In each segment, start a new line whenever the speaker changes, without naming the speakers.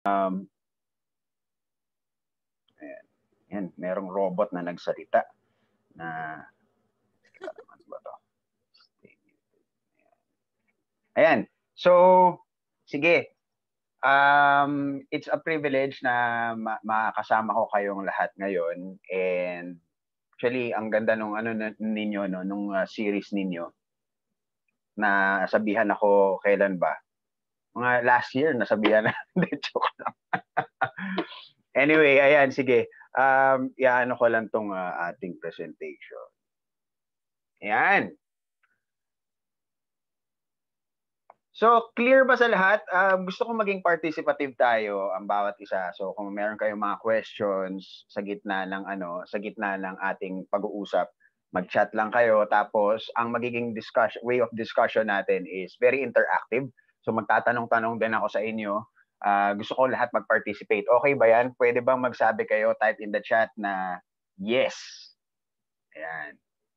Ayan. Ayan, merong robot na nagsalita na ano ba to? Ayan. So, sige. It's a privilege na makasama ko kayong lahat ngayon, and actually ang ganda nung ano ninyo no, nung series ninyo. Na sabihan ako kailan ba? Mga last year nasabihan na. Joke lang. Anyway, ayan, sige. Iaano ko lang tong ating presentation. Ayan. So, clear ba sa lahat? Gusto ko maging participative tayo ang bawat isa. So, kung meron kayong mga questions sa gitna ng ating pag-uusap, mag-chat lang kayo. Tapos, ang magiging way of discussion natin is very interactive. So, magtatanong-tanong din ako sa inyo. Gusto ko lahat mag-participate. Okay ba yan? Pwede bang magsabi kayo, type in the chat na yes. Ayan.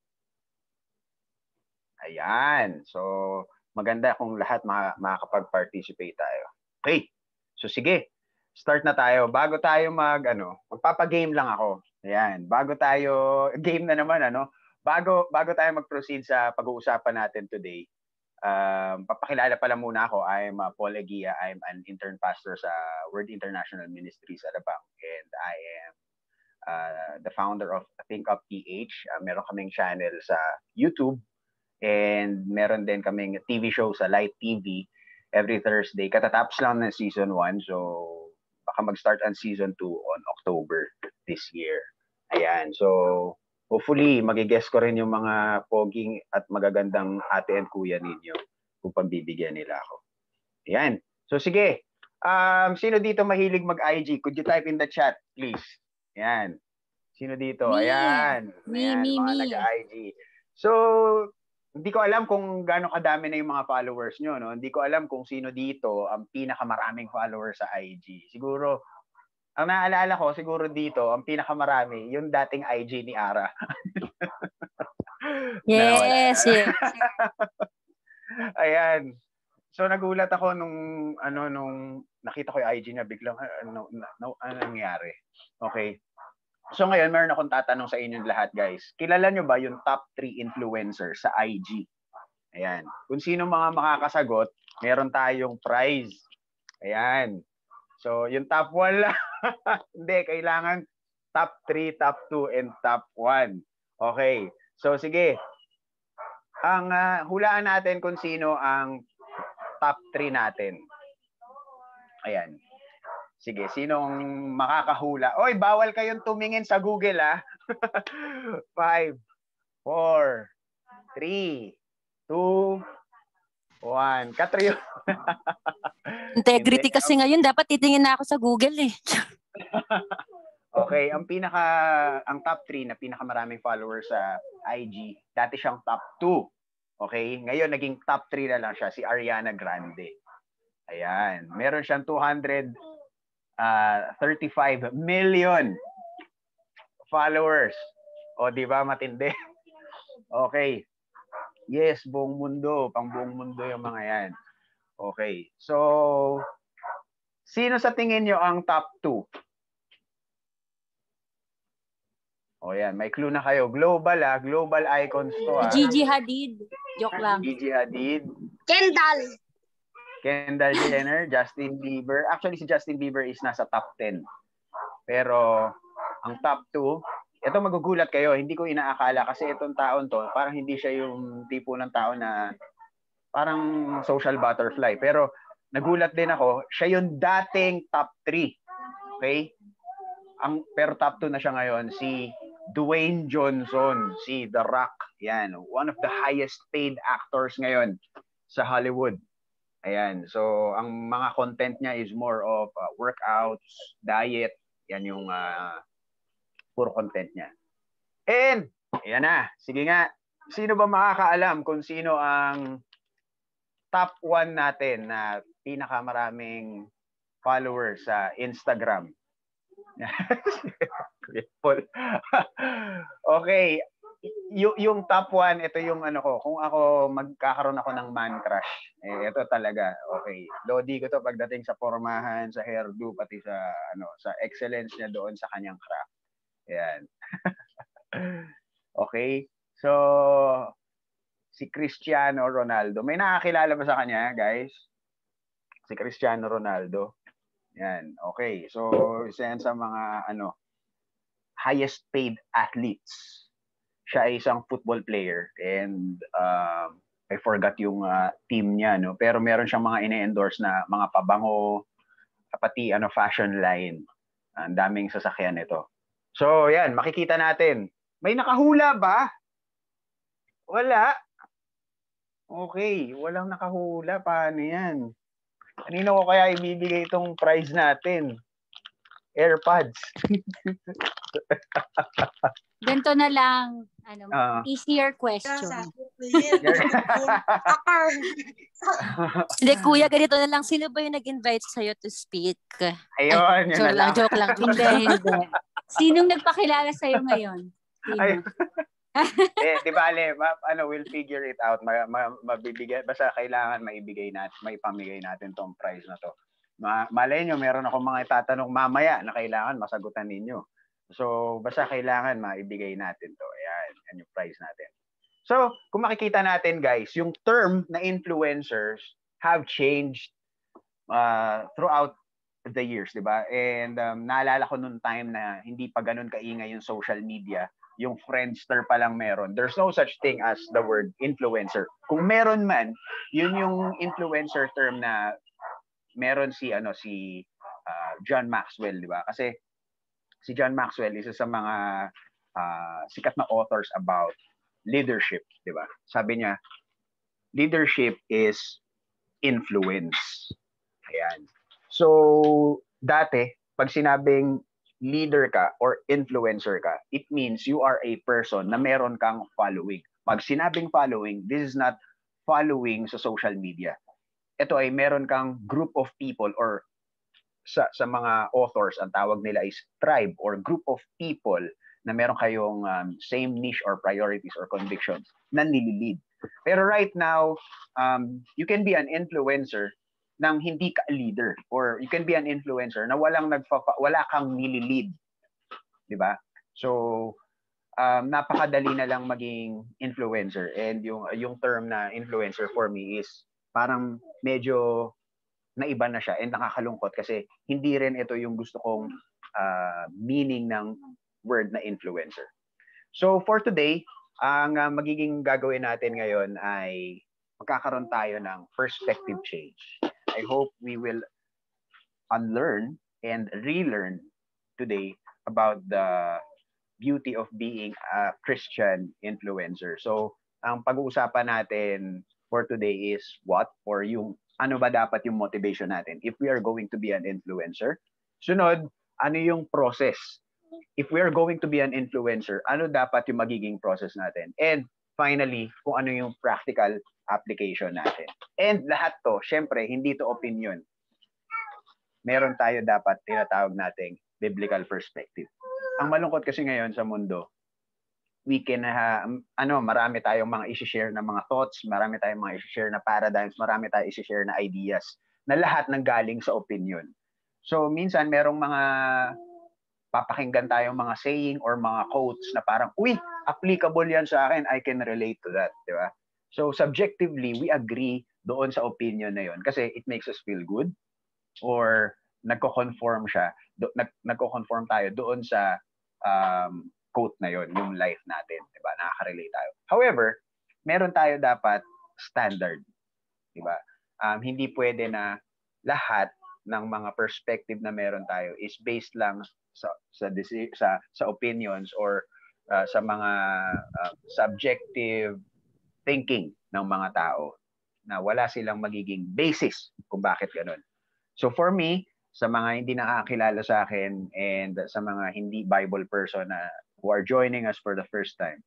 Ayan. So, maganda kung lahat makakapag-participate tayo. Okay. So, sige. Start na tayo. Bago tayo magpapagame lang ako. Ayan. Game na naman, Bago tayo mag-proceed sa pag-uusapan natin today, papakilala pala muna ako. I'm Paul Eguia. I'm an intern pastor sa Word International Ministries sa Alabang. And I am the founder of Think Up PH. Meron kaming channel sa YouTube. And meron din kaming TV show sa Light TV every Thursday. Katatapos lang ng season 1. So, baka mag-start ang season 2 on October this year. Ayan. So, hopefully, magigess ko rin yung mga poging at magagandang ate and kuya ninyo kung pambibigyan nila ako. Ayan. So, sige. Sino dito mahilig mag-IG? Could you type in the chat, please? Ayan. Sino dito?
Me.
Ayan.
Me.
Mga nag-IG. So, hindi ko alam kung gaano kadami na yung mga followers nyo, no? Hindi ko alam kung sino dito ang pinakamaraming followers sa IG. Siguro, ang naalala ko, siguro dito, ang pinakamarami, yung dating IG ni Ara.
Yes.
Ayan. So, nagulat ako nung nakita ko yung IG niya, biglang, ano nangyari? Okay. So ngayon, meron akong tatanong sa inyong lahat, guys. Kilala nyo ba yung top 3 influencers sa IG? Ayan. Kung sino mga makakasagot, meron tayong prize. Ayan. So, yung top 1 lang. Hindi, kailangan top 3, top 2, and top 1. Okay. So, sige. Ang hulaan natin kung sino ang top 3 natin. Ayan. Sige, sinong makakahula? Oy, bawal kayong tumingin sa Google, 5, 4, 3, 2, 1. Katrio.
Integrity kasi ngayon, dapat titingin na ako sa Google eh.
Okay, ang top 3 na pinakamaraming followers sa IG, dati siyang top 2. Okay, ngayon naging top 3 na lang siya, si Ariana Grande. Ayan, meron siyang 235 million followers. O, di ba matindi? Okay. Yes, buong mundo. Pang buong mundo yung mga yan. Okay. So, sino sa tingin nyo ang top 2? O yan, may clue na kayo. Global global icons to
Gigi Hadid. Joke lang.
Gigi Hadid.
Kendall
Jenner, Justin Bieber. Actually, si Justin Bieber is nasa top 10. Pero, ang top 2, ito magugulat kayo, hindi ko inaakala kasi itong taon to, parang hindi siya yung tipo ng tao na parang social butterfly. Pero, nagulat din ako, siya yung dating top 3. Okay? Pero top 2 na siya ngayon, si Dwayne Johnson, si The Rock. Yan, one of the highest paid actors ngayon sa Hollywood. Ayan, so ang mga content niya is more of workouts, diet, yan yung puro content niya. And, ayan na, sige nga, sino ba makakaalam kung sino ang top 1 natin na pinakamaraming followers sa Instagram? Okay, yung top 1, ito yung ano ko, kung ako magkakaroon ako ng man crush, ito talaga, okay. Lodi ko to pagdating sa pormahan, sa hairdo, pati sa sa excellence niya doon sa kanyang craft. Ayan. Okay. So, si Cristiano Ronaldo. May nakakilala ba sa kanya, guys? Si Cristiano Ronaldo. Yan. Okay. So, isa yan sa mga highest paid athletes. Siya ay isang football player and I forgot yung team niya, no? Pero meron siyang mga ine-endorse na mga pabango, pati fashion line. Ang daming sasakyan nito. So, yan, makikita natin. May nakahula ba? Wala. Okay, walang nakahula. Paano yan? Kanino ko kaya ibibigay itong prize natin? AirPods.
Ganito na lang, easier question. Hindi, kuya, ganito na lang. Sino ba yung nag-invite sa'yo to speak?
Ayun, yun na lang.
Joke lang. Hindi. Sinong nagpakilala sa'yo ngayon? Sino?
Di ba, we'll figure it out. Mabibigay, basta kailangan maibigay natin, maipamigay natin tong prize na to. Malay nyo, meron akong mga itatanong mamaya na kailangan masagutan ninyo. So, basta kailangan maibigay natin to. Ayan, yan yung prize natin. So, kung makikita natin, guys, yung term na influencers have changed throughout the years, di ba? And naalala ko noong time na hindi pa ganun kaingay yung social media, yung Friendster pa lang meron. There's no such thing as the word influencer. Kung meron man, yun yung influencer term na meron si John Maxwell, di ba? Kasi si John Maxwell isa sa mga sikat na authors about leadership, di ba? Sabi niya, leadership is influence. Ayan. So, dati, pag sinabing leader ka or influencer ka, it means you are a person na meron kang following. Pag sinabing following, this is not following sa social media. Ito ay meron kang group of people or sa mga authors, ang tawag nila is tribe or group of people na meron kayong same niche or priorities or convictions na nililid. Pero right now, you can be an influencer nang hindi ka leader, or you can be an influencer na wala kang nililid, di ba? So napakadali na lang maging influencer, and yung term na influencer for me is parang medyo naiba na siya and nakakalungkot kasi hindi rin ito yung gusto kong meaning ng word na influencer. So for today, ang magiging gagawin natin ngayon ay magkakaroon tayo ng perspective change. I hope we will unlearn and relearn today about the beauty of being a Christian influencer. So, ang pag-uusapan natin for today is what, or yung ano ba dapat yung motivation natin if we are going to be an influencer. Sunod, ano yung process? If we are going to be an influencer, ano dapat yung magiging process natin? And finally, kung ano yung practical application natin. And lahat to, syempre, hindi to opinion. Meron tayo dapat tinatawag nating biblical perspective. Ang malungkot kasi ngayon sa mundo, we can marami tayong mga i-share na mga thoughts, marami tayong mga i-share na paradigms, marami tayong i-share na ideas na lahat nang galing sa opinion. So minsan merong mga papakinggan tayong mga saying or mga quotes na parang, uy, applicable yan sa akin, I can relate to that, di ba? So subjectively, we agree doon sa opinion na yon kasi it makes us feel good, or nagko-conform nagko-conform tayo doon sa quote na yon, yung life natin, di ba? Nakaka-relate tayo. However, meron tayo dapat standard, di ba? Hindi pwede na lahat ng mga perspective na meron tayo is based lang sa opinions or sa mga subjective thinking ng mga tao na wala silang magiging basis kung bakit ganun. So for me, sa mga hindi nakakilala sa akin and sa mga hindi Bible person na who are joining us for the first time,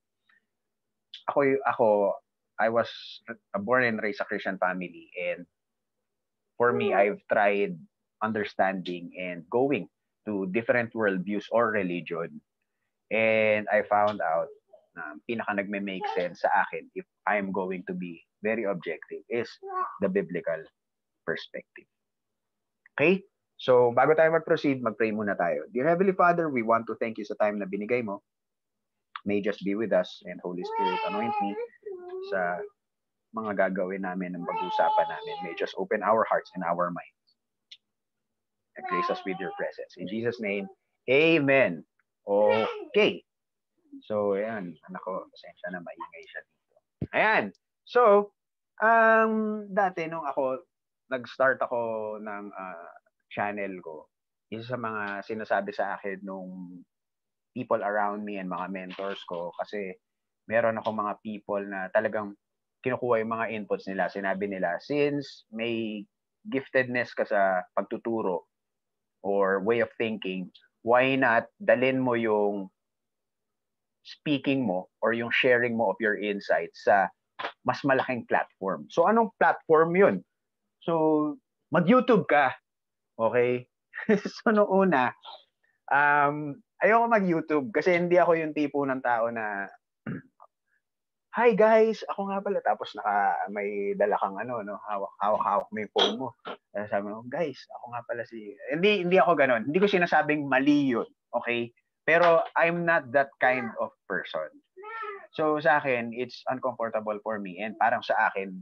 I was born and raised a Christian family, and for me, I've tried understanding and going to different worldviews or religion, and I found out pinaka nagme-make sense sa akin if I'm going to be very objective is the biblical perspective. Okay? So, bago tayo mag-proceed, mag-pray muna tayo. Dear Heavenly Father, we want to thank you sa time na binigay mo. May just be with us and Holy Spirit, anoint me sa mga gagawin namin ng pag-uusapan namin. May just open our hearts and our minds and grace us with your presence. In Jesus' name, Amen. Okay. So, ayan. Anak ko, pasensya na, maingay siya dito. Ayan. So, dati nung nag-start ako ng channel ko, isa sa mga sinasabi sa akin nung people around me and mga mentors ko, kasi meron ako mga people na talagang kinukuha yung mga inputs nila. Sinabi nila, since may giftedness ka sa pagtuturo or way of thinking, why not dalin mo yung speaking mo or yung sharing mo of your insights sa mas malaking platform. So, anong platform yun? So, mag-YouTube ka. Okay? So, noong una, ayoko mag-YouTube kasi hindi ako yung tipo ng tao na hi guys, ako nga pala. Tapos may dala kang hawak-hawak mo yung phone mo. Sabi mo, guys, ako nga pala Hindi ako ganon. Hindi ko sinasabing mali yun. Okay? Pero I'm not that kind of person. So sa akin, it's uncomfortable for me. And parang sa akin,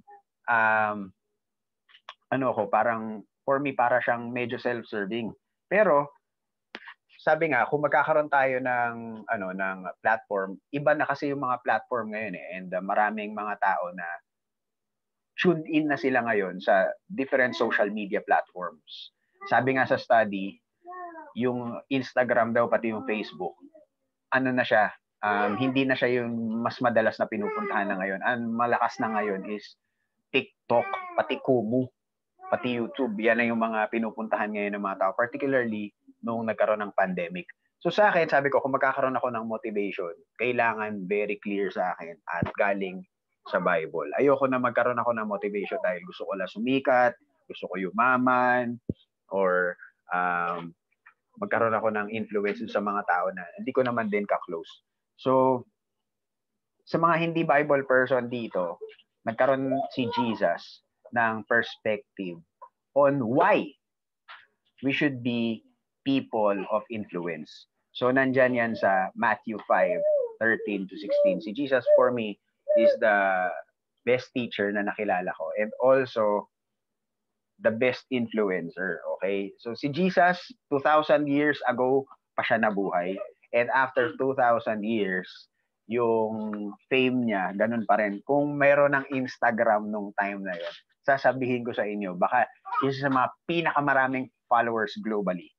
parang for me, para siyang medyo self-serving. Pero, sabi nga, kung magkakaroon tayo ng platform, iba na kasi yung mga platform ngayon and maraming mga tao na tuned in na sila ngayon sa different social media platforms. Sabi nga sa study, yung Instagram daw pati yung Facebook, na siya, hindi na siya yung mas madalas na pinupuntahan na ngayon. Ang malakas na ngayon is TikTok, pati Kumu, pati YouTube. Yan na yung mga pinupuntahan ngayon ng mga tao, particularly nung nagkaroon ng pandemic. So sa akin, sabi ko, kung magkakaroon ako ng motivation, kailangan very clear sa akin at galing sa Bible. Ayoko na magkaroon ako ng motivation dahil gusto ko lang sumikat, gusto ko yumaman, or magkaroon ako ng influence sa mga tao na hindi ko naman din ka-close. So, sa mga hindi Bible person dito, nagkaroon si Jesus ng perspective on why we should be people of influence. So, nandyan yan sa Matthew 5:13 to 16. Si Jesus, for me, is the best teacher na nakilala ko and also the best influencer, okay? So si Jesus, 2,000 years ago pa siya nabuhay. And after 2,000 years, yung fame niya, ganun pa rin. Kung mayroon ng Instagram nung time na yon, sasabihin ko sa inyo, baka isa sa mga pinakamaraming followers globally.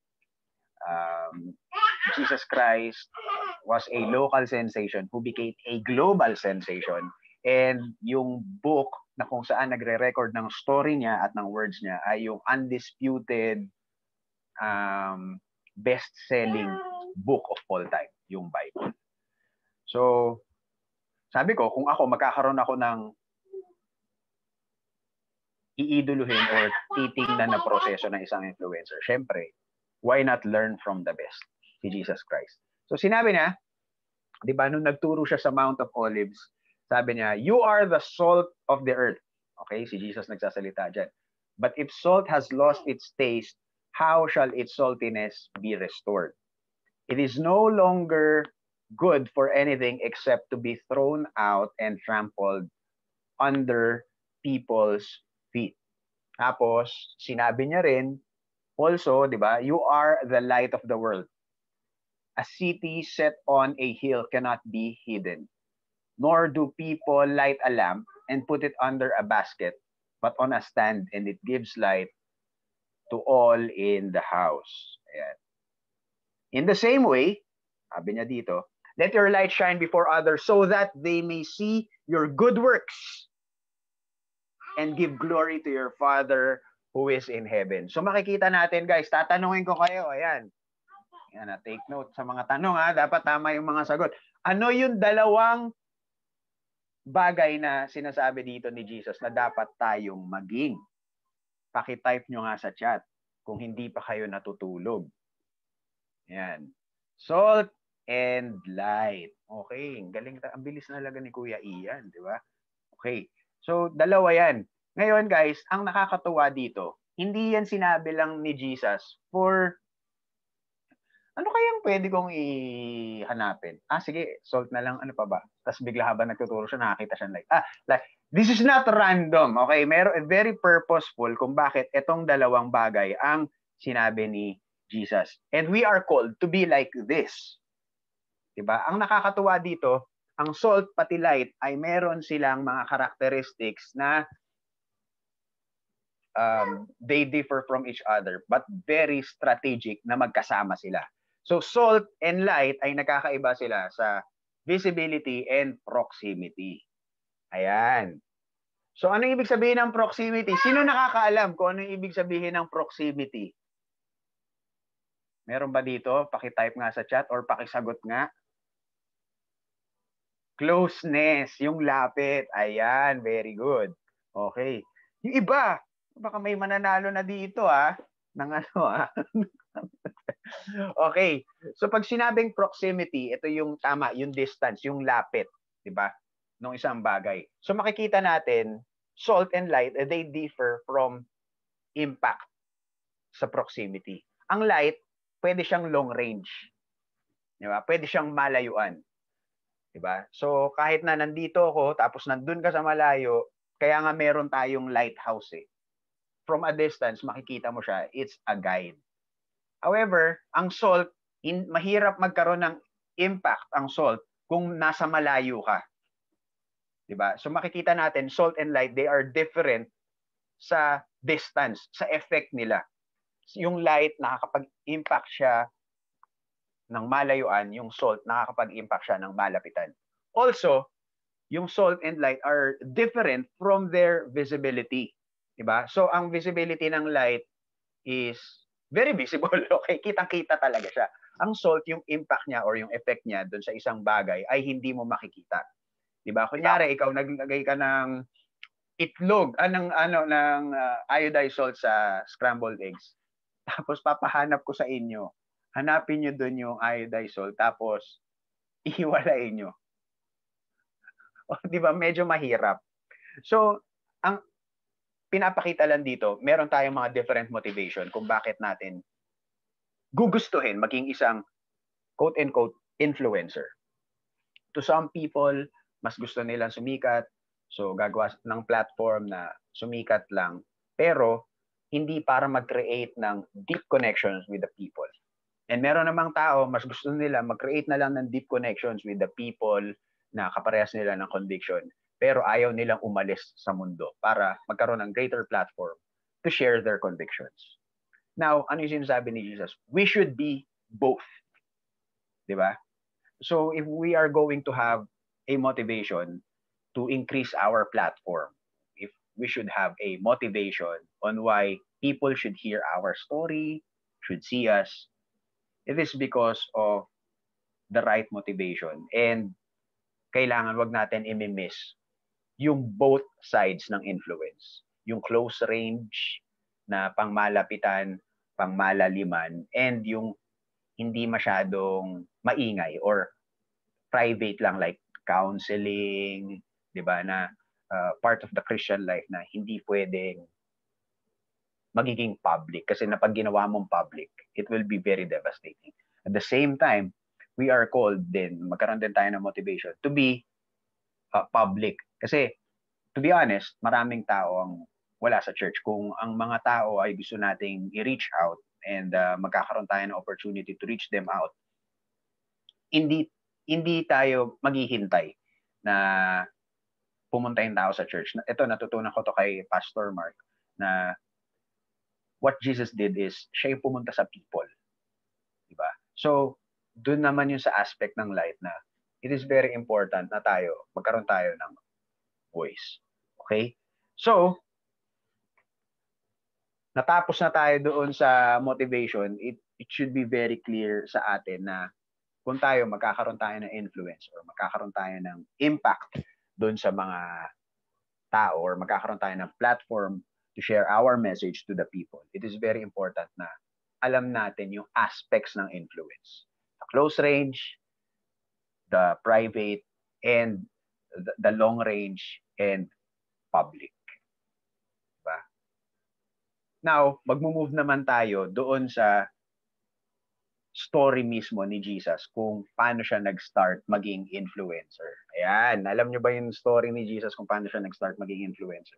Jesus Christ was a local sensation who became a global sensation. And yung book na kung saan nagre-record ng story niya at ng words niya ay yung undisputed best-selling book of all time, yung Bible. So, sabi ko, kung ako, magkakaroon ako ng iiduluhin or titingnan na proseso ng isang influencer, syempre, why not learn from the best, si Jesus Christ. So, sinabi niya, di ba, nung nagturo siya sa Mount of Olives, sabi niya, you are the salt of the earth. Okay, si Jesus nagsasalita dyan. But if salt has lost its taste, how shall its saltiness be restored? It is no longer good for anything except to be thrown out and trampled under people's feet. Tapos, sinabi niya rin, also, di ba, you are the light of the world. A city set on a hill cannot be hidden. Nor do people light a lamp and put it under a basket, but on a stand, and it gives light to all in the house. Ayan. In the same way, sabi niya dito, let your light shine before others so that they may see your good works and give glory to your Father who is in heaven. So makikita natin, guys, tatanungin ko kayo, ayan. Ayan, take note sa mga tanong, dapat tama yung mga sagot. Ano yung dalawang bagay na sinasabi dito ni Jesus na dapat tayong maging? Paki-type nyo nga sa chat kung hindi pa kayo natutulog. Yan. Salt and light. Okay, ang galing. Ang bilis na talaga ni Kuya Ian, di ba? Okay. So, dalawa yan. Ngayon, guys, ang nakakatuwa dito, hindi yan sinabi lang ni Jesus for ano kayang pwede kong ihanapin? Sige, salt na lang, ano pa ba? Tapos bigla habang nagtuturo siya, nakakita siya like, this is not random, okay? Very purposeful kung bakit itong dalawang bagay ang sinabi ni Jesus. And we are called to be like this. Diba? Ang nakakatuwa dito, ang salt pati light ay meron silang mga characteristics na they differ from each other but very strategic na magkasama sila. So salt and light ay nakakaiba sila sa visibility and proximity. Ayan. So ano ibig sabihin ng proximity? Sino nakakaalam kung ano ibig sabihin ng proximity? Meron ba dito? Paki-type nga sa chat or pakisagot nga. Closeness, yung lapit. Ayan, very good. Okay. Yung iba, baka may mananalo na dito ng ano Okay. So pag sinabing proximity, ito yung tama, yung distance, yung lapit, 'di ba? Nung isang bagay. So makikita natin, salt and light, they differ from impact sa proximity. Ang light, pwede siyang long range. 'Di ba? Pwede siyang malayuan. 'Di ba? So kahit na nandito ako tapos nandun ka sa malayo, kaya nga meron tayong lighthouse eh. From a distance, makikita mo siya, it's a guide. However, ang salt, mahirap magkaroon ng impact ang salt kung nasa malayo ka. 'Di ba? So makikita natin, salt and light, they are different sa distance, sa effect nila. Yung light, nakakapag-impact siya ng malayuan, yung salt, nakakapag-impact siya ng malapitan. Also, yung salt and light are different from their visibility. 'Di ba? So ang visibility ng light is very visible. Okay, kitang-kita talaga siya. Ang salt, yung impact niya or yung effect niya doon sa isang bagay ay hindi mo makikita. 'Di ba? Kunyari, ikaw naglagay ka ng itlog, ng iodized salt sa scrambled eggs. Tapos papahanap ko sa inyo. Hanapin niyo doon yung iodized salt tapos ihiwalayin niyo. O, 'di ba? Medyo mahirap. So, ang pinapakita lang dito, meron tayong mga different motivation kung bakit natin gugustuhin maging isang quote-unquote influencer. To some people, mas gusto nilang sumikat, so gagawa ng platform na sumikat lang, pero hindi para mag-create ng deep connections with the people. And meron namang tao, mas gusto nila mag-create na lang ng deep connections with the people na kaparehas nila ng conviction, pero ayaw nilang umalis sa mundo para magkaroon ng greater platform to share their convictions. Now, ano yung sinasabi ni Jesus? We should be both. Di ba? So, if we are going to have a motivation to increase our platform, if we should have a motivation on why people should hear our story, should see us, it is because of the right motivation. And kailangan wag natin i-miss yung both sides ng influence. Yung close range na pangmalapitan, pangmalaliman, and yung hindi masyadong maingay or private lang like counseling, 'di ba, na part of the Christian life na hindi pwedeng magiging public kasi na pag ginawa mong public, it will be very devastating. At the same time, we are called din, magkaroon din tayo ng motivation to be public. Kasi, to be honest, maraming tao ang wala sa church. Kung ang mga tao ay gusto nating i-reach out and magkakaroon tayo ng opportunity to reach them out, hindi tayo maghihintay na pumunta yung tao sa church. Ito, natutunan ko to kay Pastor Mark na what Jesus did is siya yung pumunta sa people. Diba? So, doon naman yung sa aspect ng light na it is very important na magkaroon tayo ng voice. Okay? So, natapos na tayo doon sa motivation, it should be very clear sa atin na kung magkakaroon tayo ng influence or magkakaroon tayo ng impact doon sa mga tao or magkakaroon tayo ng platform to share our message to the people, it is very important na alam natin yung aspects ng influence. Close range, the private, and the long range, and public. Diba? Now, magmo-move naman tayo doon sa story mismo ni Jesus kung paano siya nag-start maging influencer. Ayan, alam niyo ba yung story ni Jesus kung paano siya nag-start maging influencer?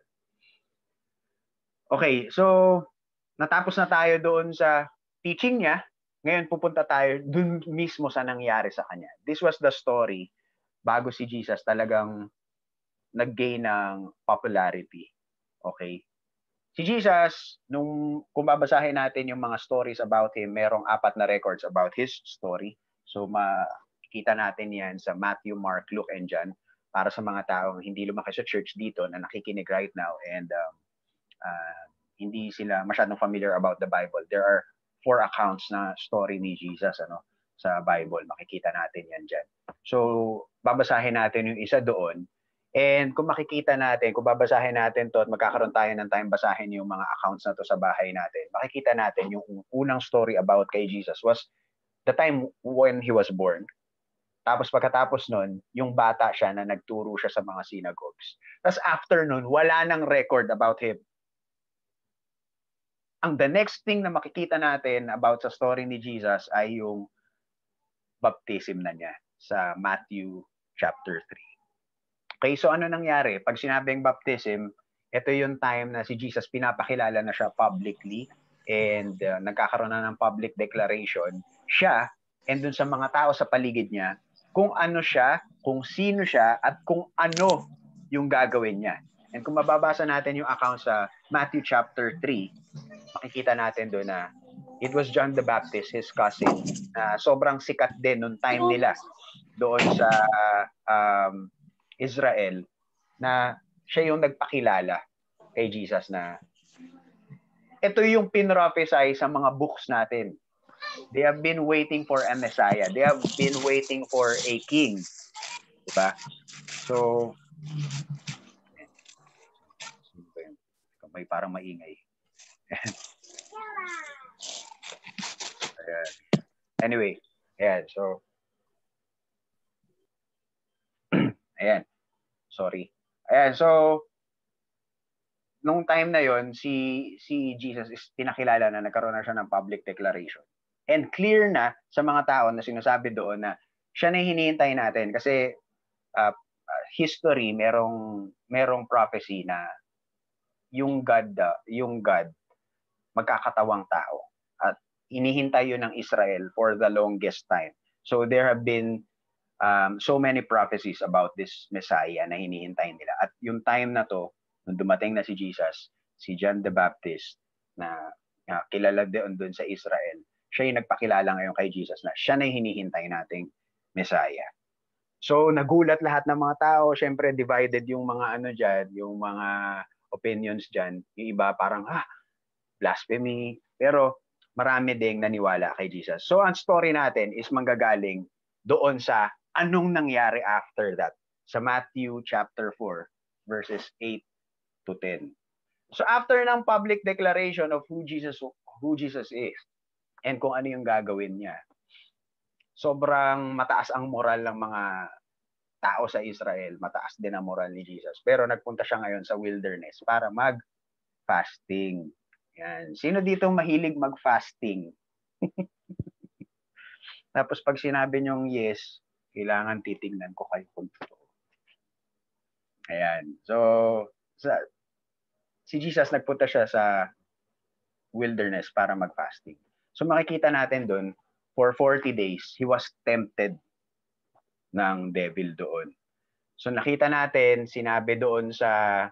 Okay, so natapos na tayo doon sa teaching niya. Ngayon pupunta tayo doon mismo sa nangyari sa kanya. This was the story bago si Jesus talagang nag-gain ng popularity. Okay? Si Jesus, kung babasahin natin yung mga stories about him, merong 4 na records about his story. So makikita natin yan sa Matthew, Mark, Luke, and John para sa mga taong hindi lumaki sa church dito na nakikinig right now and hindi sila masyadong familiar about the Bible. There are 4 accounts na story ni Jesus sa Bible. Makikita natin yan dyan. So babasahin natin yung isa doon. And kung makikita natin, kung babasahin natin to at magkakaroon tayo ng time basahin yung mga accounts na to sa bahay natin, makikita natin yung unang story about kay Jesus was the time when he was born. Tapos pagkatapos nun, yung bata siya na nagturo siya sa mga synagogues. Tapos after nun, wala nang record about him. The next thing na makikita natin about sa story ni Jesus ay yung baptism na niya sa Matthew chapter 3. Okay, so ano nangyari? Pag sinabing baptism, ito yung time na si Jesus pinapakilala na siya publicly and nagkakaroon na ng public declaration. Siya and dun sa mga tao sa paligid niya, kung ano siya, kung sino siya, at kung ano yung gagawin niya. And kung mababasa natin yung account sa Matthew chapter 3, makikita natin doon na it was John the Baptist, his cousin, na sobrang sikat din nung time nila doon sa Israel, na siya yung nagpakilala kay Jesus na ito yung pinrophesy sa mga books natin. They have been waiting for a Messiah. They have been waiting for a king. Diba? So, may parang maingay. Anyway, ayan. So, ayan. Sorry. Ayan, so nung time na yon si Jesus is pinakilala na nagkaroon na siya ng public declaration. And clear na sa mga tao na sinasabi doon na siya na hinihintay natin kasi history merong prophecy na yung God magkakatawang tao at inihintay yun ng Israel for the longest time. So there have been so many prophecies about this Messiah na hinihintay nila. At yung time na to, nung dumating na si Jesus, si John the Baptist, na kilala doon sa Israel, siya yung nagpakilala ngayon kay Jesus na siya na yung hinihintay nating Messiah. So nagulat lahat ng mga tao, syempre divided yung mga dyan, yung mga opinions dyan. Yung iba parang, blasphemy. Pero marami ding naniwala kay Jesus. So ang story natin is manggagaling doon sa anong nangyari after that sa Matthew chapter 4 verses 8 to 10. So after ng public declaration of who Jesus is and kung ano yung gagawin niya, sobrang mataas ang moral ng mga tao sa Israel, mataas din ang moral ni Jesus. Pero nagpunta siya ngayon sa wilderness para mag-fasting. Yan. Sino dito mahilig mag-fasting? Tapos pag sinabi niyong yes, kailangan titingnan ko kayo kung totoo. Ayan. So, si Jesus nagpunta siya sa wilderness para mag-fasting. So makikita natin doon, for 40 days, he was tempted ng devil doon. So nakita natin, sinabi doon sa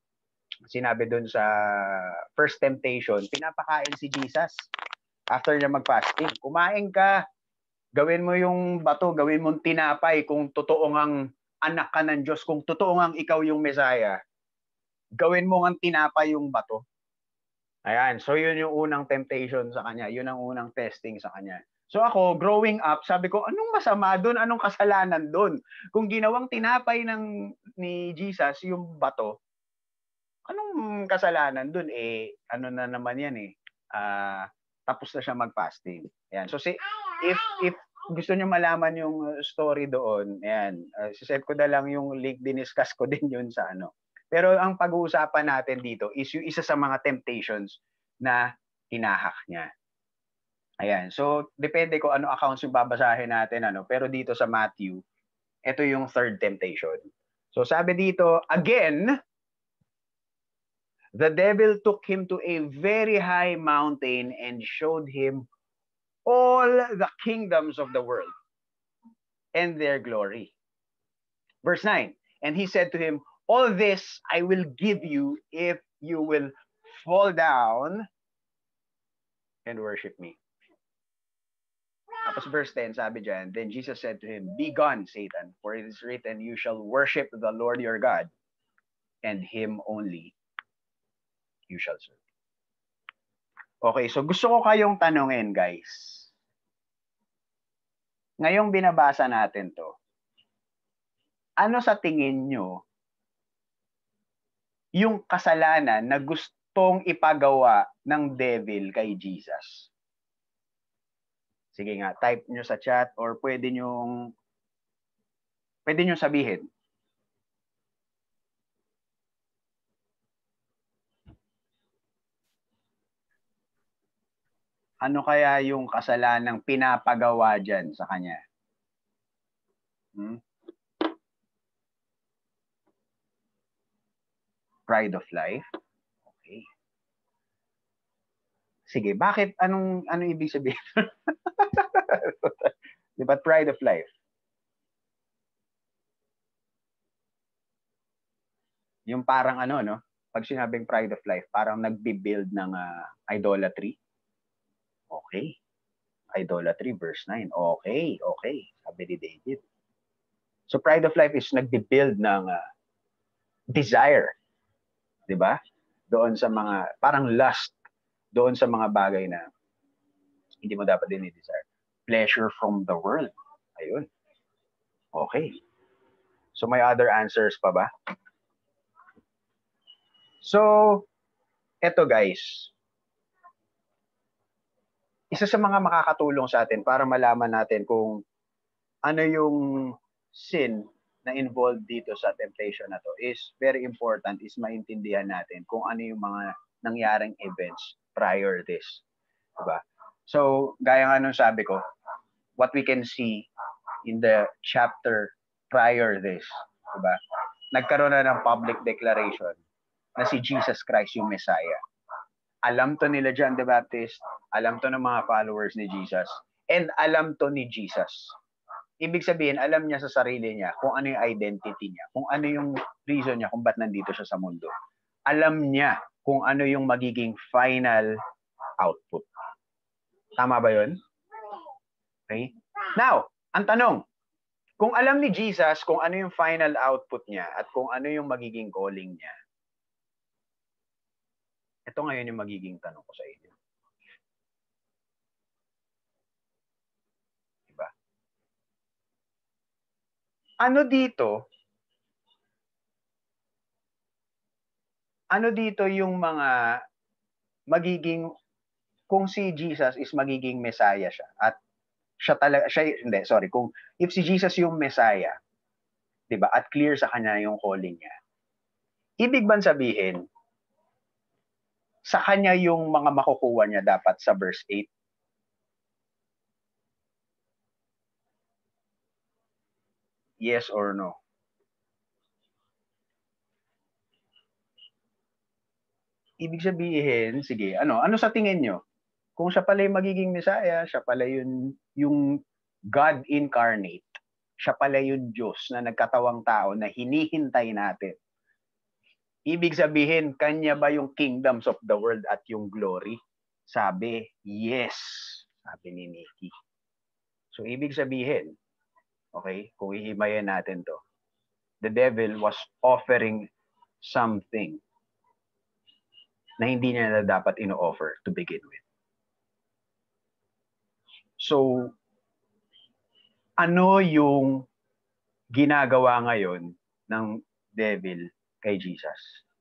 first temptation, pinapakain si Jesus after niya mag-fasting. Kumain ka, gawin mo yung bato, gawin mong tinapay kung totoo ngang anak ka ng Diyos, kung totoo ngang ikaw yung Messiah, gawin mo ngang tinapay yung bato. Ayan, so yun yung unang temptation sa kanya, yun ang unang testing sa kanya. So ako, growing up, sabi ko, anong masama doon? Anong kasalanan doon? Kung ginawang tinapay ni Jesus yung bato, anong kasalanan doon? Ano na naman yan tapos na siya mag-fasting. Ayan. So if gusto niyo malaman yung story doon, ayan, sisend ko na lang yung link, diniscuss ko din yun sa ano. Pero ang pag-uusapan natin dito is yung isa sa mga temptations na hinahak niya. Ayan, so depende ko ano accounts yung babasahin natin, ano, pero dito sa Matthew, ito yung third temptation. So sabi dito, again, the devil took him to a very high mountain and showed him all the kingdoms of the world and their glory. Verse 9, and he said to him, all this I will give you if you will fall down and worship me. Tapos verse 10, sabi dyan, then Jesus said to him, be gone, Satan, for it is written, you shall worship the Lord your God, and him only you shall serve. Okay, so gusto ko kayong tanungin, guys. Ngayong binabasa natin to, ano sa tingin nyo yung kasalanan na gustong ipagawa ng devil kay Jesus? Sige nga, type nyo sa chat or pwede nyo sabihin. Ano kaya yung kasalanang pinapagawa dyan sa kanya? Pride of life? Okay. Sige, bakit? Anong ibig sabihin? Diba, pride of life? Yung parang ano, no? Pag sinabing pride of life, parang nagbi-build ng idolatry. Okay. Idolatry, verse 9. Okay. Sabi ni David. So pride of life is nagbi-build ng desire. Diba? Doon sa mga, parang lust. Doon sa mga bagay na hindi mo dapat din i-desire. Pleasure from the world. Ayun. Okay. So may other answers pa ba? So, eto guys. Isa sa mga makakatulong sa atin para malaman natin kung ano yung sin na involved dito sa temptation na to is very important is maintindihan natin kung ano yung mga nangyaring events prior this. Diba? So, gaya nga nung sabi ko, what we can see in the chapter prior this, diba? Nagkaroon na ng public declaration na si Jesus Christ yung Messiah. Alam to nila John the Baptist, alam to ng mga followers ni Jesus, and alam to ni Jesus. Ibig sabihin, alam niya sa sarili niya kung ano yung identity niya, kung ano yung reason niya kung ba't nandito siya sa mundo. Alam niya kung ano yung magiging final output. Tama ba yun? Okay? Now, ang tanong, kung alam ni Jesus kung ano yung final output niya at kung ano yung magiging calling niya, ito ngayon yung magiging tanong ko sa inyo. Diba? Ano dito yung mga magiging, kung si Jesus is magiging Messiah siya, at kung if si Jesus yung Messiah, diba, at clear sa kanya yung calling niya, ibig bang sabihin, sa kanya yung mga makukuha niya dapat sa verse 8? Yes or no? Ibig sabihin, sige, ano sa tingin nyo? Kung siya pala yung magiging Messiah, siya pala yung God incarnate, siya pala yung Diyos na nagkatawang tao na hinihintay natin. Ibig sabihin, kanya ba yung kingdoms of the world at yung glory? Sabi, yes. Sabi ni Nikki. So, ibig sabihin, okay, kung ihimayin natin to, the devil was offering something na hindi niya na dapat ino-offer to begin with. So, ano yung ginagawa ngayon ng devil kay Jesus?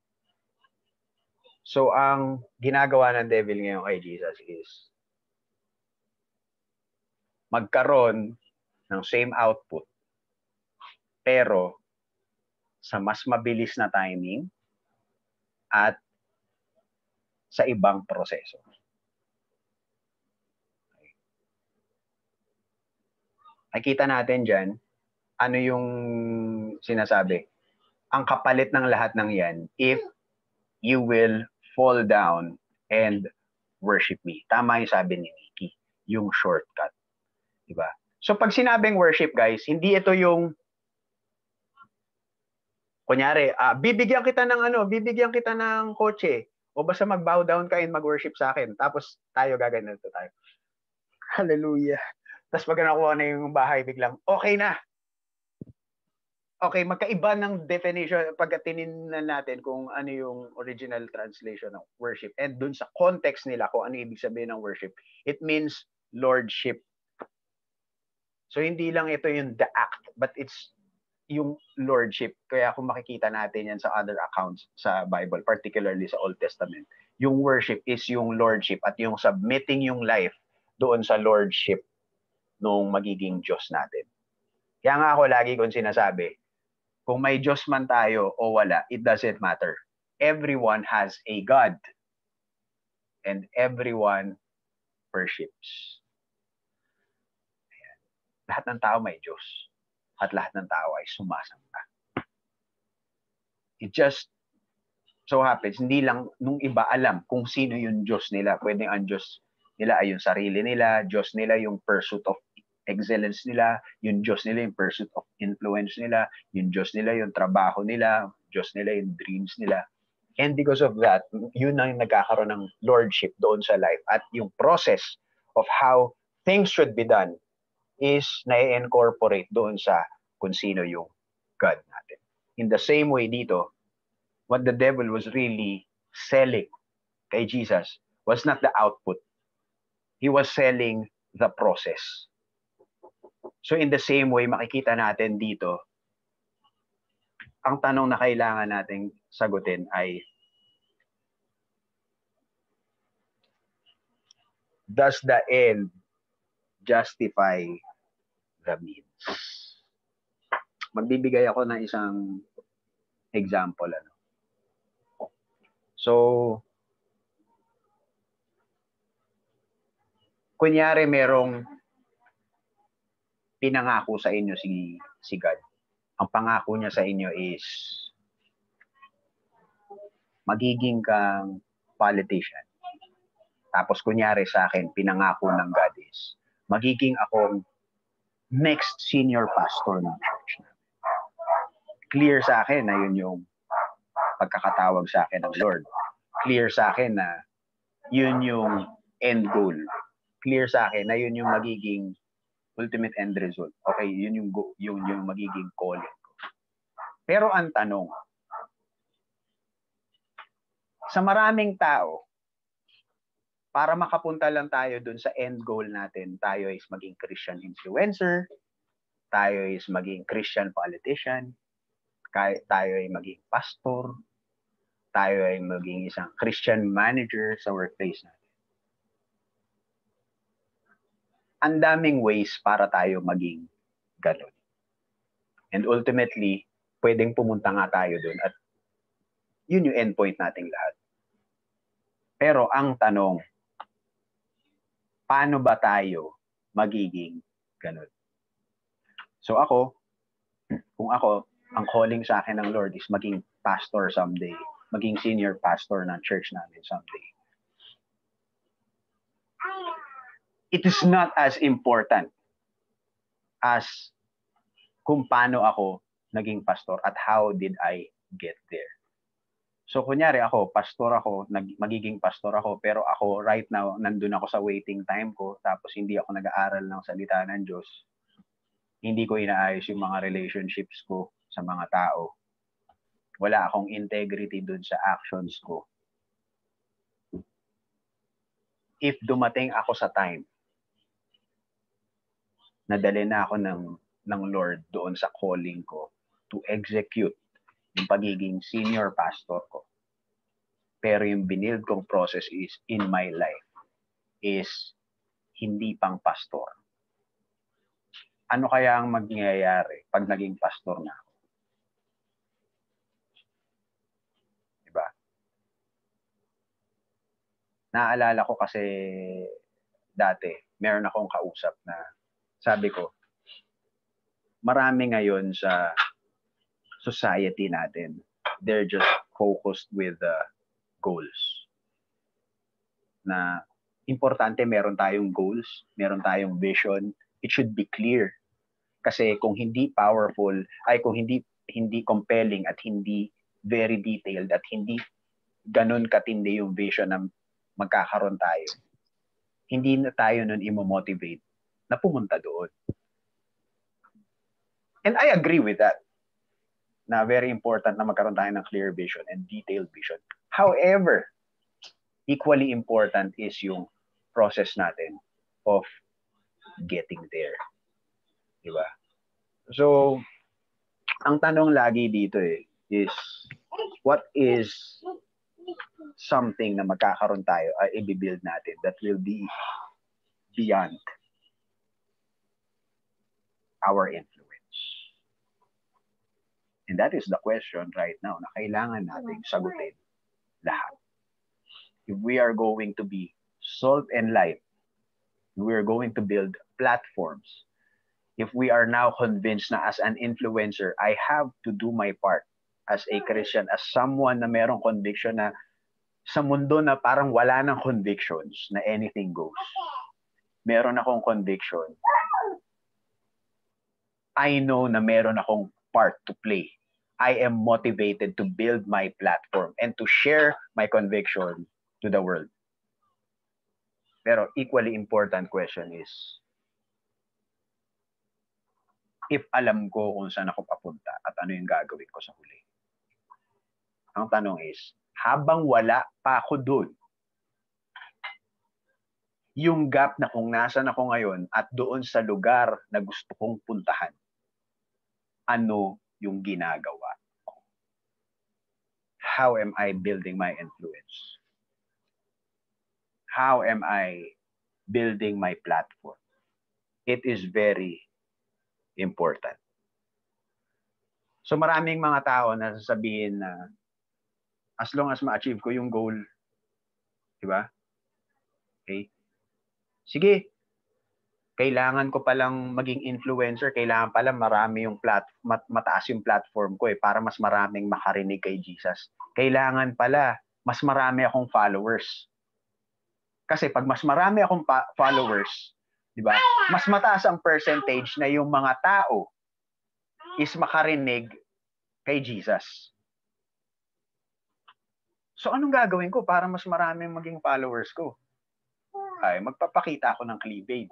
So, ang ginagawa ng devil ngayon kay Jesus is magkaroon ng same output pero sa mas mabilis na timing at sa ibang proseso. Nakikita natin dyan, ano yung sinasabi? Ang kapalit ng lahat ng yan, if you will fall down and worship me. Tama yung sabi ni Nikki, yung shortcut. Diba? So pag sinabing worship, guys, hindi ito yung kunyari, bibigyan kita ng kotse o basta mag-bow down ka and mag-worship sa akin. Tapos tayo gaganito tayo. Hallelujah. Tapos pag nakuha na yung bahay, biglang, okay na. Okay, magkaiba ng definition pag tinignan natin kung ano yung original translation ng worship. And dun sa context nila, kung ano ibig sabihin ng worship, it means lordship. So hindi lang ito yung the act, but it's yung lordship. Kaya kung makikita natin yan sa other accounts sa Bible, particularly sa Old Testament, yung worship is yung lordship at yung submitting yung life doon sa lordship nung magiging Diyos natin. Kaya nga ako lagi kong sinasabi, kung may Diyos man tayo o wala, it doesn't matter. Everyone has a God. And everyone worships. Ayan. Lahat ng tao may Diyos. At lahat ng tao ay sumasamba. It just so happens, hindi lang nung iba alam kung sino yung Diyos nila. Pwedeng ang Diyos nila ay yung sarili nila, Diyos nila yung pursuit of excellence nila, yung Diyos nila yung pursuit of influence nila, yung Diyos nila yung trabaho nila, Diyos nila yung dreams nila. And because of that, yun ang nagkakaroon ng lordship doon sa life. At yung process of how things should be done is na-incorporate doon sa kung sino yung God natin. In the same way dito, what the devil was really selling kay Jesus was not the output. He was selling the process. So in the same way, makikita natin dito, ang tanong na kailangan nating sagutin ay, does the end justify the means? Magbibigay ako ng isang example. So, kunyari merong pinangako sa inyo si God. Ang pangako niya sa inyo is magiging kang politician. Tapos kunyari sa akin, pinangako ng God is magiging akong next senior pastor ng church. Clear sa akin na yun yung pagkakatawag sa akin ng Lord. Clear sa akin na yun yung end goal. Clear sa akin na yun yung magiging ultimate end result. Okay, yun yung magiging calling ko. Pero ang tanong, sa maraming tao, para makapunta lang tayo dun sa end goal natin, tayo is maging Christian influencer, tayo is maging Christian politician, tayo ay maging pastor, tayo ay maging isang Christian manager sa workplace natin. Ang daming ways para tayo maging ganun. And ultimately, pwedeng pumunta nga tayo dun at yun yung endpoint nating lahat. Pero ang tanong, paano ba tayo magiging ganun? So ako, kung ako, ang calling sa akin ng Lord is maging pastor someday, maging senior pastor ng church namin someday. It is not as important as kung paano ako naging pastor at how did I get there. So kunyari ako, magiging pastor ako, pero ako right now, nandun ako sa waiting time ko, tapos hindi ako nag-aaral ng salita ng Diyos. Hindi ko inaayos yung mga relationships ko sa mga tao. Wala akong integrity dun sa actions ko. If dumating ako sa time, nadali na ako ng Lord doon sa calling ko to execute yung pagiging senior pastor ko. Pero yung binild kong process is in my life is hindi pang pastor. ano kaya ang mangyayari pag naging pastor na ako? Diba? Naalala ko kasi dati, meron akong kausap na sabi ko, marami ngayon sa society natin, they're just focused with goals. Na importante meron tayong goals, meron tayong vision, it should be clear. Kasi kung hindi powerful, ay kung hindi compelling at hindi very detailed at hindi ganun katindi yung vision na magkakaroon tayo, hindi na tayo nun imo-motivate na pumunta doon. And I agree with that, na very important na magkaroon tayo ng clear vision and detailed vision. However, equally important is yung process natin of getting there. Diba? So, ang tanong lagi dito is, what is something na magkakaroon tayo ay i-build natin that will be beyond our influence? And that is the question right now na kailangan natin sagutin lahat. If we are going to be salt and light, we are going to build platforms. If we are now convinced na as an influencer, I have to do my part as a Christian, as someone na merong conviction na sa mundo na parang wala ng convictions na anything goes. Meron akong conviction. I know na meron akong part to play. I am motivated to build my platform and to share my conviction to the world. Pero equally important question is, if alam ko kung saan ako papunta at ano yung gagawin ko sa huli. Ang tanong is, habang wala pa ako doon, yung gap na kung nasan ako ngayon at doon sa lugar na gusto kong puntahan, ano yung ginagawa ko? How am I building my influence? How am I building my platform? It is very important. So maraming mga tao na sasabihin na as long as ma-achieve ko yung goal, di ba? Okay? Sige, kailangan ko palang maging influencer, kailangan pala marami yung mataas yung platform ko para mas maraming makarinig kay Jesus. Kailangan pala mas marami akong followers. Kasi pag mas marami akong followers, di ba? Mas mataas ang percentage na yung mga tao is makarinig kay Jesus. So anong gagawin ko para mas maraming maging followers ko? Ay, magpapakita ako ng cleavage.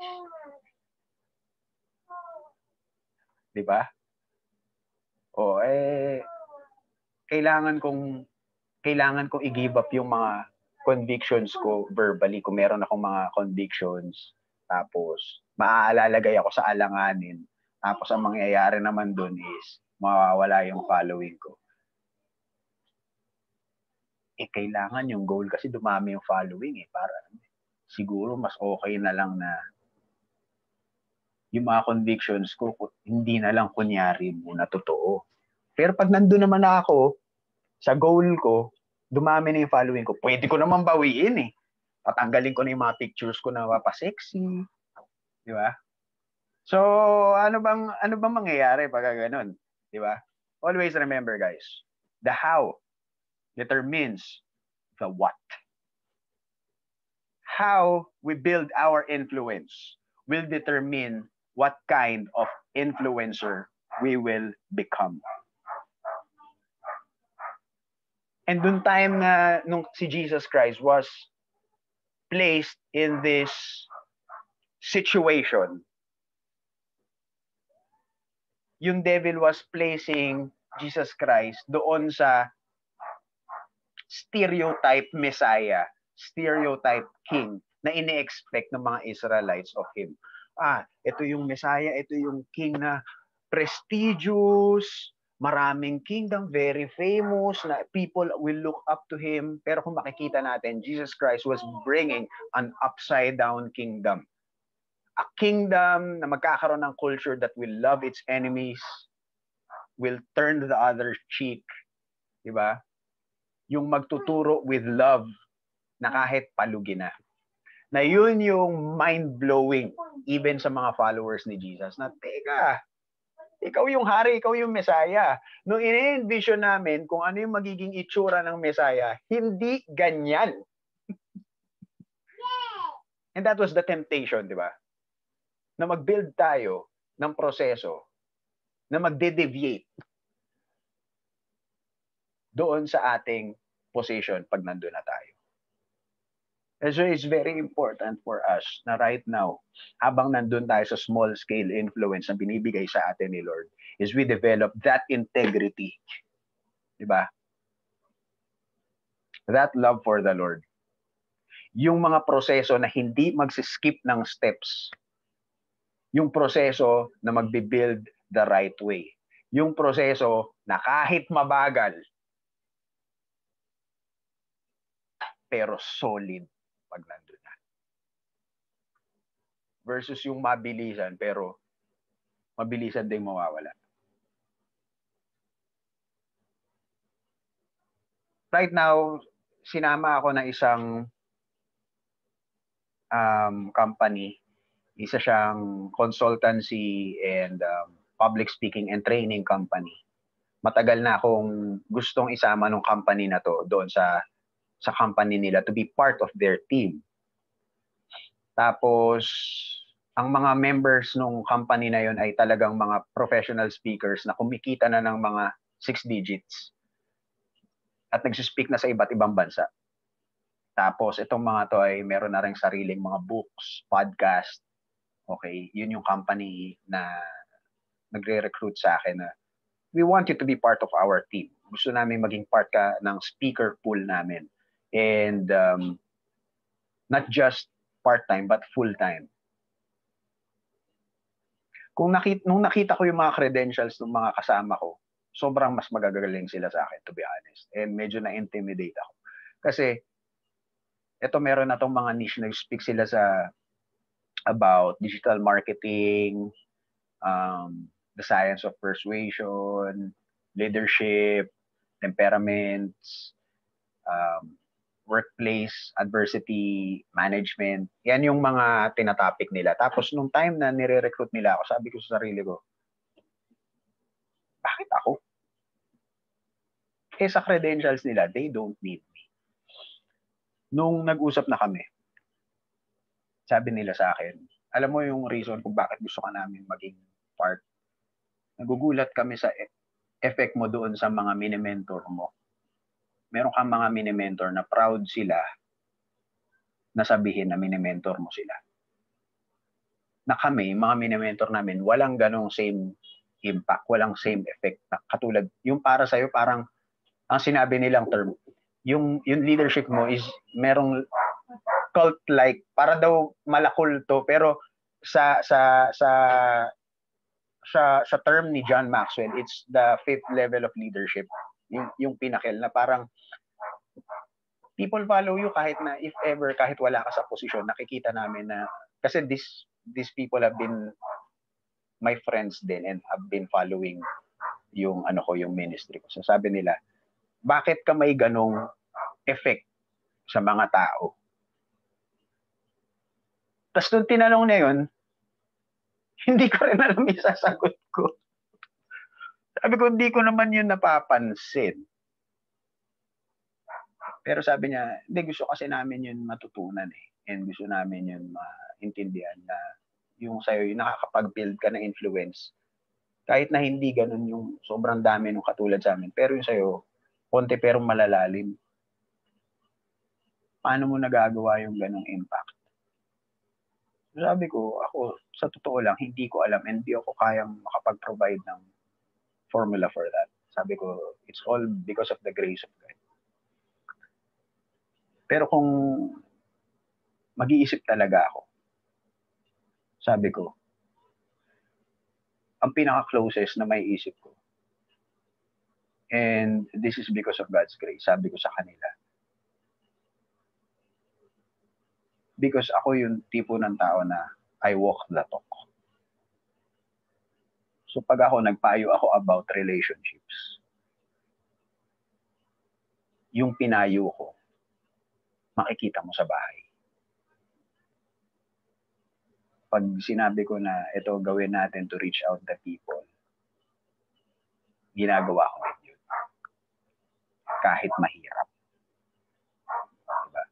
Di ba? O kailangan kong i-give up yung mga convictions ko verbally kung meron akong mga convictions, tapos maaalalagay ako sa alanganin, tapos ang mangyayari naman dun is mawawala yung following ko. Kailangan yung goal kasi dumami yung following para siguro mas okay na lang na yung mga convictions ko, hindi na lang kunyari muna totoo. Pero pag nandun naman ako, sa goal ko, dumami na yung following ko, pwede ko naman bawiin Patanggalin ko na yung mga pictures ko na mapasexy. Di ba? So, ano bang mangyayari pag ganun? Di ba? Always remember, guys, the how determines the what. How we build our influence will determine what kind of influencer we will become. And dun time na nung si Jesus Christ was placed in this situation, yung devil was placing Jesus Christ doon sa stereotype Messiah, stereotype King na ini-expect ng mga Israelites of Him. Ito yung Messiah, ito yung King na prestigious, maraming kingdom, very famous, na people will look up to Him. Pero kung makikita natin, Jesus Christ was bringing an upside-down kingdom. A kingdom na magkakaroon ng culture that will love its enemies, will turn the other cheek, di ba? Yung magtuturo with love na kahit palugi na. Na yun yung mind-blowing even sa mga followers ni Jesus. Na, teka, ikaw yung hari, ikaw yung Messiah. Nung in-envision namin kung ano yung magiging itsura ng Messiah, hindi ganyan. And that was the temptation, di ba? Na mag-build tayo ng proseso na magde-deviate doon sa ating position pag nandun na tayo. And so it's very important for us na right now, habang nandun tayo sa small scale influence na binibigay sa atin ni Lord, is we develop that integrity. Diba? That love for the Lord. Yung mga proseso na hindi magsiskip ng steps. Yung proseso na magbe-build the right way. Yung proseso na kahit mabagal, pero solid pag nandun na. Versus yung mabilisan, pero mabilisan din mawawala. Right now, sinama ako na isang company. Isa siyang consultancy and public speaking and training company. Matagal na akong gustong isama ng company na to doon sa company nila to be part of their team. Tapos, ang mga members ng company na yon ay talagang mga professional speakers na kumikita na ng mga 6 digits at nagsispeak na sa iba't ibang bansa. Tapos, itong mga to ay meron na rin sariling mga books, podcast. Okay, yun yung company na nagre-recruit sa akin na we want you to be part of our team. Gusto namin maging part ka ng speaker pool namin. And not just part-time but full-time. Nung nakita ko yung mga credentials ng mga kasama ko, sobrang mas magagaling sila sa akin, to be honest. And medyo na-intimidate ako. Kasi, ito meron na tong mga niche na speak sila about digital marketing, the science of persuasion, leadership, temperaments, workplace, adversity, management. Yan yung mga tinatopic nila. Tapos nung time na nire-recruit nila ako, sabi ko sa sarili ko, bakit ako? Eh sa credentials nila, they don't need me. Nung nag-usap na kami, sabi nila sa akin, alam mo yung reason kung bakit gusto ka namin maging part. Nagugulat kami sa effect mo doon sa mga mini-mentor mo. Meron kang mga mini-mentor na proud sila na sabihin na mini-mentor mo sila. Na kami, mga mini-mentor namin, walang ganong same impact, walang same effect. Katulad, yung para sa'yo, parang ang sinabi nilang term, yung leadership mo is merong cult-like, para daw malakulto, pero sa term ni John Maxwell, it's the 5th level of leadership. Yung pinakil na parang people follow you kahit na if ever, kahit wala ka sa posisyon, nakikita namin na, kasi these people have been my friends din and have been following yung yung ministry ko. So sabi nila, bakit ka may ganong effect sa mga tao? Tapos nung tinanong na yun, hindi ko rin alam yung sasagot ko. Sabi ko, hindi ko naman yun napapansin. Pero sabi niya, hindi, gusto kasi namin yun matutunan eh. And gusto namin yun maintindihan na yung sa'yo, yung nakakapag-build ka ng influence. Kahit na hindi ganun yung sobrang dami nung katulad sa amin. Pero yung sa'yo, konti pero malalalim. Paano mo nagagawa yung ganung impact? Sabi ko, ako, sa totoo lang, hindi ko alam and hindi ako kayang makapag-provide ng formula for that. Sabi ko, it's all because of the grace of God. Pero kung mag-iisip talaga ako, sabi ko, ang pinaka-closest na may isip ko, and this is because of God's grace, sabi ko sa kanila, because ako yung tipo ng tao na I walk the talk. So pag nagpayo ako about relationships, yung pinayo ko, makikita mo sa bahay. Pag sinabi ko na ito gawin natin to reach out the people, ginagawa ko yun. Kahit mahirap. Diba?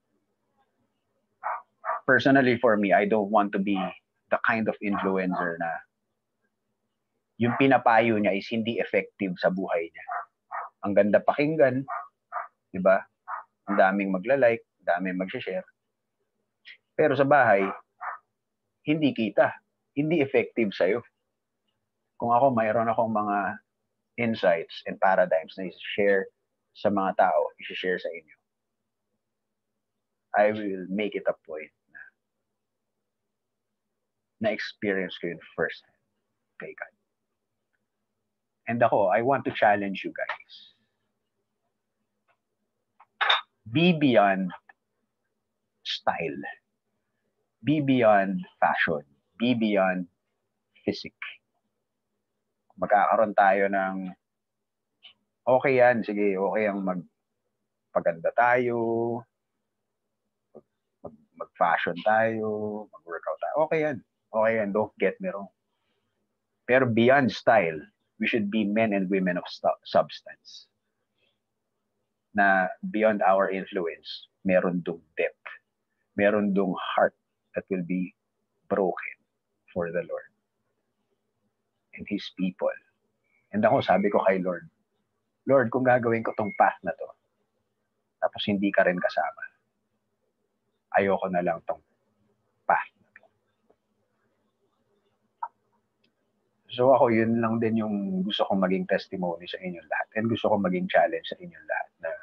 Personally for me, I don't want to be the kind of influencer na yung pinapayo niya is hindi effective sa buhay niya. Ang ganda pakinggan, di ba? Ang daming magla-like, daming mag-share. Pero sa bahay, hindi kita. Hindi effective sa'yo. Kung ako, mayroon akong mga insights and paradigms na i-share sa mga tao, i-share sa inyo. I will make it a point na experience ko yun first hand kay God. And ako, I want to challenge you guys. Be beyond style. Be beyond fashion. Be beyond physique. Magkakaroon tayo ng okay yan, sige, okay ang magpaganda tayo, mag-fashion tayo, mag-workout tayo. Okay yan, don't get me wrong. Pero beyond style, we should be men and women of substance. Na beyond our influence, meron dong depth. Meron dong heart that will be broken for the Lord and His people. And ako, sabi ko kay Lord, Lord, kung gagawin ko tong path na to, tapos hindi ka rin kasama, ayoko na lang tong path na to. So ako, yun lang din yung gusto kong maging testimony sa inyong lahat. And gusto kong maging challenge sa inyong lahat na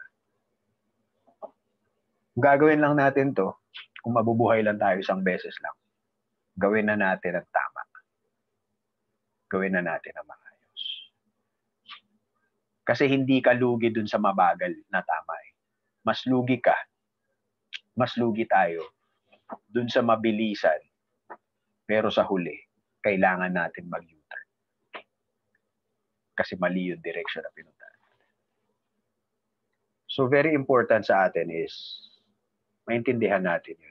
kung gagawin lang natin to, kung mabubuhay lang tayo isang beses lang, gawin na natin ang tama. Gawin na natin ang maayos. Kasi hindi ka lugi dun sa mabagal na tama eh. Mas lugi ka, mas lugi tayo dun sa mabilisan, pero sa huli, kailangan natin mag-U-turn. Kasi mali yung direction na pinuntahan. So very important sa atin is maintindihan natin yun.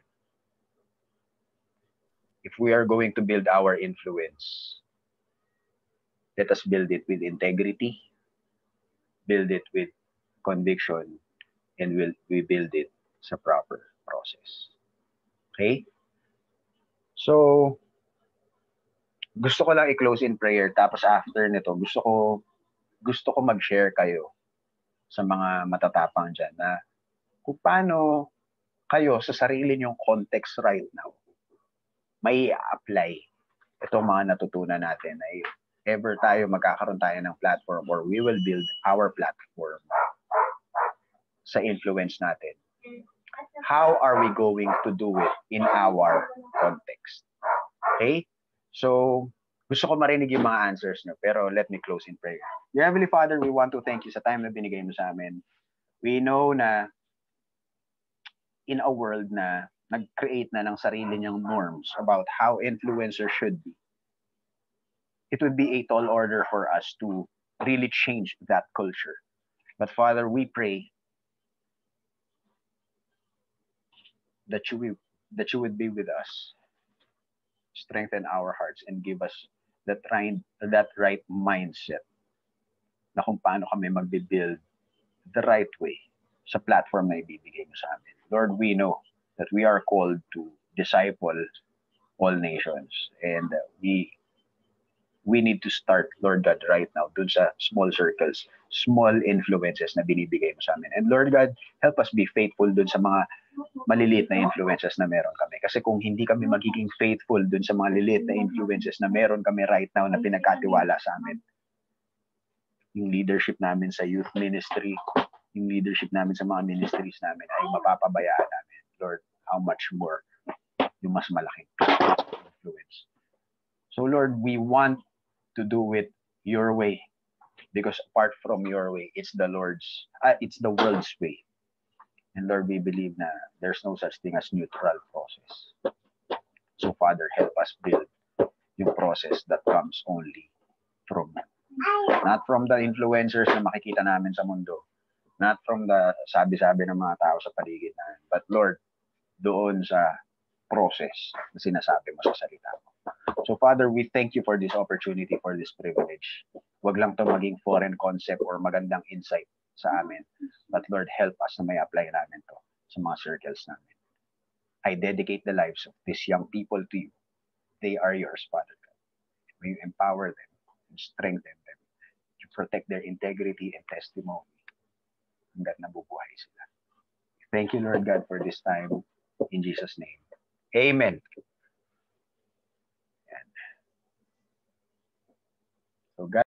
If we are going to build our influence, let us build it with integrity, build it with conviction, and we build it sa proper process. Okay? So, gusto ko lang i-close in prayer, tapos after nito, gusto ko mag-share kayo sa mga matatapang dyan na kung paano kayo sa sarili nyong context right now may apply itong mga natutunan natin na ever tayo magkakaroon tayo ng platform or we will build our platform sa influence natin. How are we going to do it in our context? Okay? So, gusto ko marinig yung mga answers nyo, pero let me close in prayer. Dear Heavenly Father, we want to thank you sa time na binigay mo sa amin. We know na in a world na nag-create na ng sarili niyang norms about how influencers should be, it would be a tall order for us to really change that culture. But Father, we pray that you would be with us, strengthen our hearts, and give us that right mindset na kung paano kami mag-build the right way sa platform na ibibigay mo sa amin. Lord, we know that we are called to disciple all nations, and we need to start, Lord God, right now dun sa small circles, small influences na binibigay mo sa amin. And Lord God, help us be faithful dun sa mga maliliit na influences na meron kami. Kasi kung hindi kami magiging faithful dun sa mga maliliit na influences na meron kami right now na pinagkatiwala sa amin, yung leadership namin sa youth ministry, yung leadership namin sa mga ministries namin ay mapapabayaan namin. Lord, how much more yung mas malaking influence. So Lord, we want to do it your way, because apart from your way, it's the world's way. And Lord, we believe na there's no such thing as neutral process. So Father, help us build yung process that comes only from you. Not from the influencers na makikita namin sa mundo. Not from the sabi-sabi ng mga tao sa paligid namin. But Lord, doon sa process na sinasabi mo sa salita mo. So Father, we thank you for this opportunity, for this privilege. Wag lang to maging foreign concept or magandang insight sa amin. But Lord, help us na may apply namin to sa mga circles namin. I dedicate the lives of these young people to you. They are yours, Father God. May you empower them and strengthen them to protect their integrity and testimony hanggat nabubuhay sila. Thank you, Lord God, for this time. In Jesus' name. Amen. So God